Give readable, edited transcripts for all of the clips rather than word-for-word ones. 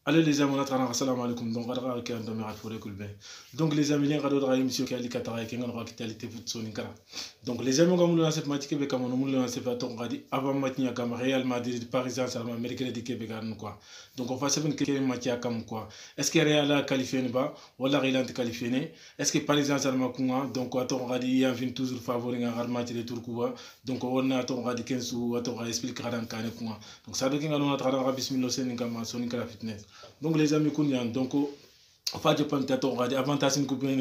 Allez les amis, on a travaillé salam alaikum. Donc on a regardé un peu kulbe. Donc les amis, on a regardé émission qui a likatara qui on a qualité foot sonikara. Donc les amis, comme nous l'avons fait be comme nous l'avons fait on a dit avant match ni comme Real Madrid Paris Saint-Germain mercredi Québec quoi. Donc on va savoir quel match a comme quoi. Est-ce que Real a qualifié pas ou la Real a qualifié? Est-ce que Paris Saint-Germain quoi? Donc on a dit il y a toujours favori un match de tour quoi. Donc on a dit 15 ou on a expliqué dans kan quoi. Donc ça veut dire qu'on a travaillé bismillah sonikara fitness. Donc les amis Kounian, donc fa je pense que avantage ni ko ben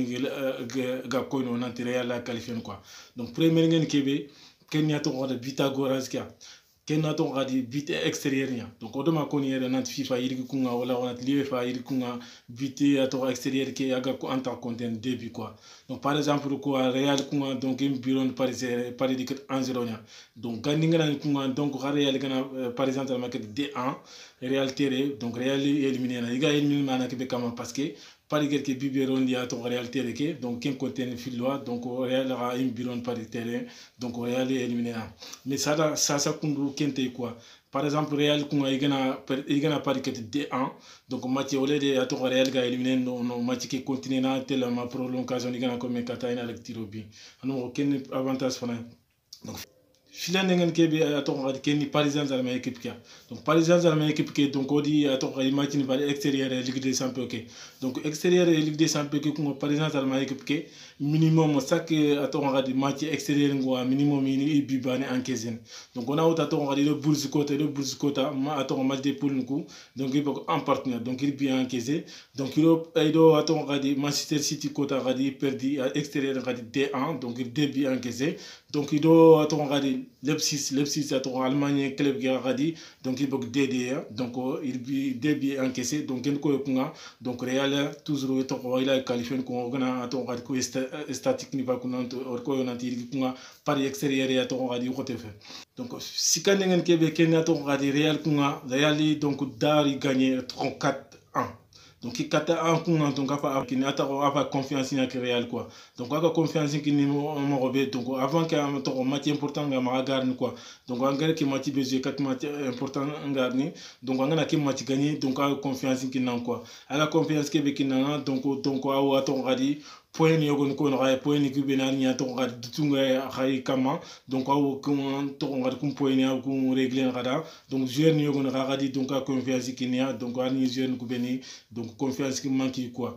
ga ko no nan Real la qualifié quoi. Donc premier ngeen kebe ken ya to ngada Pythagoras kia ken na to ngadi bit extérieur nya. Donc odoma ko ni yere nan FIFA yiri kunga wala wala UEFA yiri kunga bit ya to extérieur ke aga ko anta content début quoi. Donc par exemple quoi Real kunga donc im bureau Paris dit 1-0 nya. Donc gandi ngana kunga donc Real gana par exemple marqué D1 Real terre donc Real éliminé na iga éliminé mana ke kama parce que Paris qui biberon dia to Real terre ke donc ken contient filwa donc Real a im bureau Paris terre donc Real éliminé na. Mais ça kundu kente quoi. Par exemple Real kunga igana Paris qui D1 donc match au lieu de to Real ga éliminé no match qui continue na tellement prolongation igana comme kata ina avec tirobi. Ano ken avantage fana. Donc filan dengan kebe atong ngadi kenni Paris Saint-Germain équipe kia. Donc Paris Saint-Germain équipe qui donc odi atong ngadi match ni bari extérieur Ligue des Champions ke. Donc extérieur Ligue des Champions ke ko Paris Saint-Germain équipe ke minimum chaque atong ngadi match extérieur ngo minimum ni bibane encaissé. Donc on a autant atong ngadi le Bourse-Côte ma atong match de poule nku donc il en partenaire donc il bien encaissé. Donc il do atong ngadi Manchester City Côte ngadi perdu extérieur ngadi D1 donc il début encaissé. Donc il do atong ngadi Leipzig à Allemagne club qui a radis donc il bok DD donc il débit encaissé donc il ko kunga donc Real toujours to il a qualifié ko gana to gadi ko statique ni ba kunanto or ko yonanti kunga par extérieur ya to gadi ko te fait donc si kan ngeen kebe ken to gadi Real kunga Real donc dari gagné 34-1. Donc il kata en kunga donc afa kini ata afa confiance ni ak Real quoi. Donc aka confiance kini mo robé donc avant que am to match important nga ma garni quoi. Donc angara ki match beje 4 match important ngarni donc angana ki match gagné donc aka confiance kini nan quoi. Ala confiance ke be kini donc awa to ngadi point ni yogon ko no point ni kube na nya to ngadi dutunga khay kama donc awo ko to ngadi kum point ni ko régler ngada donc joueur ni yogon ngadi donc aka confiance kini donc ani joueur ko beni donc confiance qui manque quoi.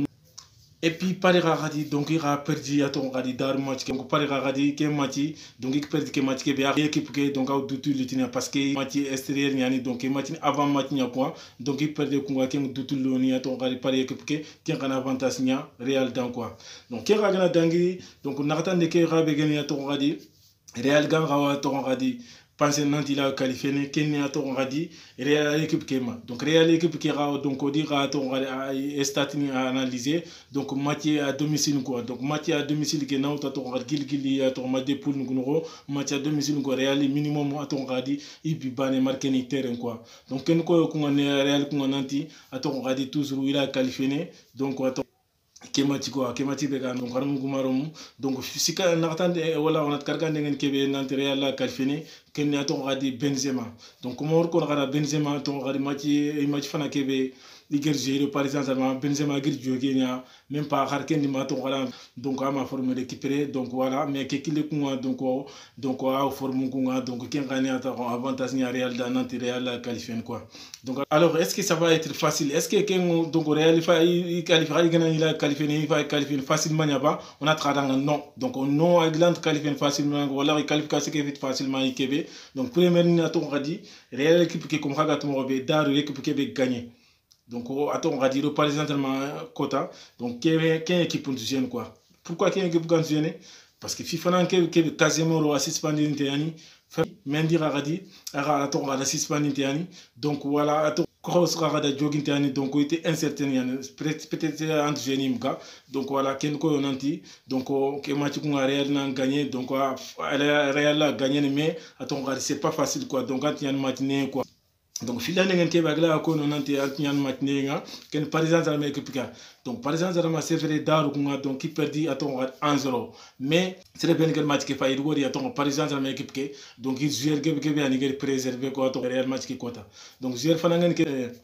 Et puis Paris Ragadi donc il a perdu à ton radi dar match donc Paris Ragadi qui match donc il perd que match qui bien équipe qui donc a du tout le parce que match extérieur ni donc match avant match ni quoi donc il perd que qui du tout le ni à ton radi Paris équipe qui a un avantage ni Real dans quoi. Donc qui a gagné dangi donc n'attend que Rabe gagné à ton radi Real gagne à ton radi pensez nanti la qualifié kenni a to ngadi Real équipe kema donc Real équipe qui ra donc on dira to ngadi statini analyser donc match à domicile quoi donc match à domicile qui na to ngadi gilgili to match de poule ngoro match à domicile ko Real minimum to ngadi ibi bane marqué ni terrain quoi donc ken ko ngone Real ko nanti to ngadi toujours il a qualifié donc kemati be kan donc harum gumarum donc sika nakatande wala onat kargande ngen kebe nante Real la qualifié ken ya to ngadi Benzema donc mo ko ngara Benzema to ngadi match fana kebe ligue gérer par exemple Benzema gir joge nya même pas har ken di ma to ngara donc ama forme récupérer donc voilà mais ke kile ko donc a forme ko donc ken gagner avantage ni Real da nante Real la qualifié quoi. Donc alors est-ce que ça va être facile est-ce que ken donc Real il qualifiera il a qualifié il va qualifier facilement yaba on a travaillé non donc non Agland qualifié facilement voilà il qualifie ce qui est facilement ikebe donc première ni aton radi Real équipe qui comme ragat mo be daru équipe qui be gagné donc aton radi le par exemple quota donc quelle équipe deuxième quoi pourquoi quelle équipe gagne parce que FIFA nan que Casemiro assist pandinte yani Mendy radi aton radi assist pandinte yani donc voilà aton cross rada jogging tani donc il était incertain peut-être entre jeune gars donc voilà ken ko yonanti donc que match ko Real n'a gagné donc Real a gagné mais aton c'est pas facile quoi donc quand il y a un match né quoi donc filan ngeen ke bagla ko no nanti atñan match nga ken par exemple avec équipe donc par exemple c'est vrai daru ko donc qui perdi aton 1-0 mais c'est le ben match qui failli wori aton par exemple avec équipe donc il jouer gebe ani préserver ko aton Real match qui kota donc jouer fana ngeen ke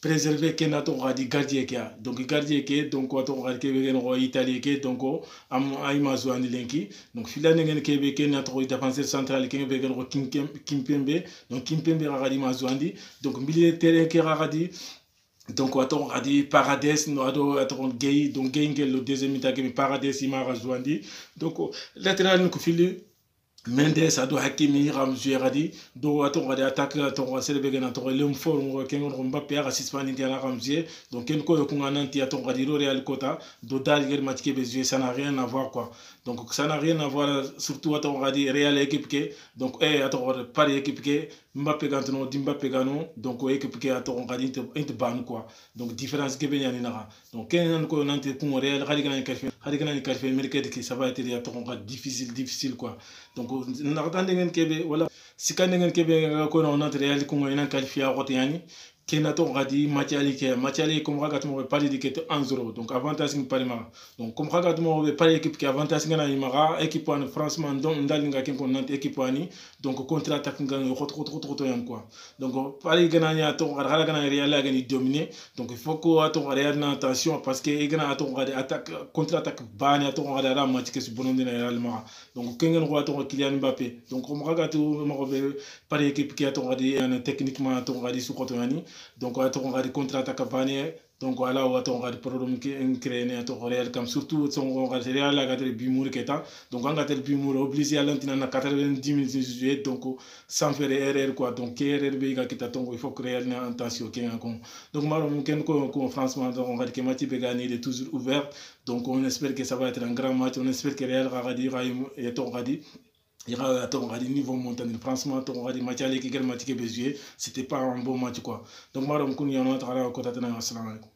préserver ken ato gadi gardien kia donc gardien ke donc ato gadi ke ben ro Italie ke donc am ay mazwani lenki donc filane ngene ke be ken ato défenseur central ke be gen ro Kimpembe donc Kimpembe gadi mazwandi donc milieu terrain ke gadi donc ato gadi Paredes no ato Gueye donc Gueye le deuxième mi-temps ke Paredes ima razwandi donc latéral ko fili Mendes ado Hakimi Ramsey gadi do ato gadi attaque ato selebe gena to lem for ngo ken ngo Mbappé ga Hispanie diana Ramsey donc ken ko ko nanti ato gadi Real Kota do dal gel match ke be jouer ça n'a rien à voir quoi donc ça n'a rien à voir surtout ato gadi Real équipe ke donc ato Paris équipe ke Mbappé gantino Mbappé gano donc équipe ke ato gadi inte ban quoi donc différence ke be nyani na donc ken ko nanti pour Real gadi gana qualifier mercredi qui ça va être ato gadi difficile quoi donc nakatande ngeen kebe wala sikande ngeen kebe ko no notre Real ko ngena qualifier ko yani kenato gadi Matiali comme ragat mo parler de kete 1-0 donc avantage ni parima donc comme ragat mo be parler équipe qui avantage ngana imara équipe en franchement donc ndal nga ken ko nante équipe ani donc contre attaque ngana ko yan quoi donc parler gana nya to gala gana Real la gani dominer donc il faut ko ato Real na attention parce que gana ato gadi attaque contre attaque bani ato gadi ra match ke su bonon dina Real ma donc kengen ko ato Kylian Mbappé donc comme ragat mo be parler équipe qui ato gadi techniquement ato gadi su ko yani donc ato ngari contre attaque bani donc voilà ato ngari problème qui créé ato Real comme surtout son ngari Real la gade bimur keta donc ngate bimur obligé à l'antina na 90 minutes jouer donc sans faire erreur quoi donc erreur be ga kita tongo il faut créer une attention qui en donc maro mumkin ko franchement donc ngari ke match be gagné est toujours ouvert donc on espère que ça va être un grand match on espère que Real va gadi et to gadi il y a un niveau montant franchement ton gadi match aller qui quel match que besoin c'était pas un bon match quoi donc maram kun yana tara ko tatana assalamu alaikum